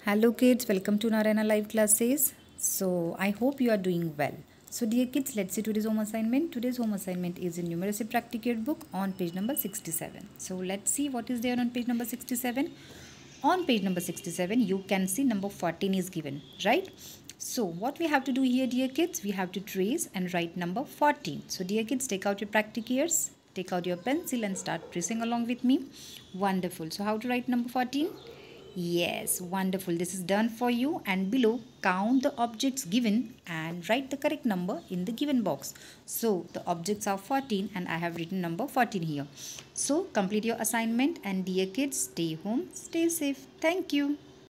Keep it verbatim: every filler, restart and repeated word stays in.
Hello kids, welcome to Narayana Live Classes. So I hope you are doing well. So dear kids, let's see today's home assignment. Today's home assignment is in Numeracy Practicate book on page number sixty-seven. So let's see what is there on page number sixty-seven. On page number sixty-seven, you can see number fourteen is given, right? So what we have to do here, dear kids, we have to trace and write number fourteen. So dear kids, take out your Practicates, take out your pencil and start tracing along with me. Wonderful. So how to write number fourteen? Yes, wonderful. This is done for you, and below count the objects given and write the correct number in the given box. So the objects are fourteen and I have written number fourteen here. So complete your assignment, and dear kids, stay home, stay safe. Thank you.